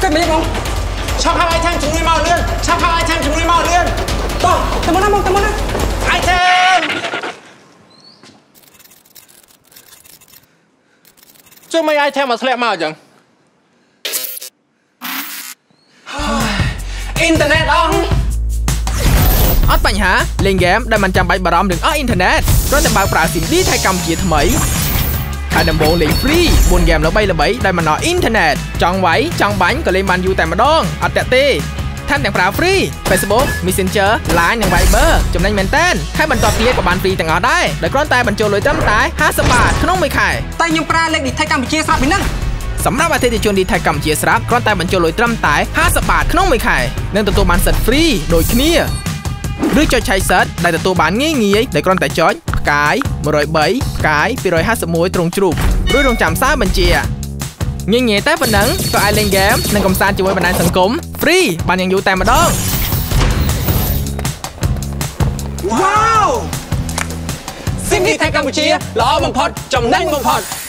Cái mấy không? Cho hai item chúng nuôi màu lươn. Cho hai item chúng nuôi màu lươn. Tao muốn ăn không? Tao muốn ăn. Item. Cho mấy item mà slap màu chẳng? Internet on. អត់បញ្ហាលេងហ្គេមដែលមិនចាំបាច់បារម្ភរឿងអស់អ៊ីនធឺណិតគ្រាន់តែបើកប្រើស៊ីម D ថៃកម្ពុជាថ្មីហើយដំបូងលេង free 4ហ្គេមល្បីៗដែលមិនអស់អ៊ីនធឺណិតចង់វាយចង់បាញ់ក៏លេងបានយូរតែម្ដងអត់តាក់ទេថែមទាំងប្រើ free Facebook Messenger Line និង Viber ចំណេញមែនតើហើយបន្តទៀតក៏បាន free ទាំងអស់ដែរដោយគ្រាន់តែបញ្ចូលលុយត្រឹមតែ50 បាតក្នុងមួយខែតែខ្ញុំប្រើលេខ D ថៃកម្ពុជាស្រាប់ពីហ្នឹងសម្រាប់អតិថិជន D ថៃកម្ពុជាស្រាប់គ្រាន់តែបញ្ចូលលុយត្រឹមតែ50 បាតក្នុងមួយខែនិងទទួលបានសិទ្ធិ free ដូចគ្នាឬចុចឆៃសិតដែលទទួលបានងាយដោយគ្រាន់តែចុចផ្កាយ103ផ្កាយ251ត្រង់ជ្រូកឬរងចាំសារបញ្ជាងាយតែប៉ុណ្ណឹងក៏អាចលេងហ្គេមនិងកម្សាន្តជាមួយបណ្ដាញសង្គម free បានយ៉ាងយូរតែម្ដង Wow ស៊ីម D ថៃកម្ពុជាល្អបំផុតចំណេញបំផុត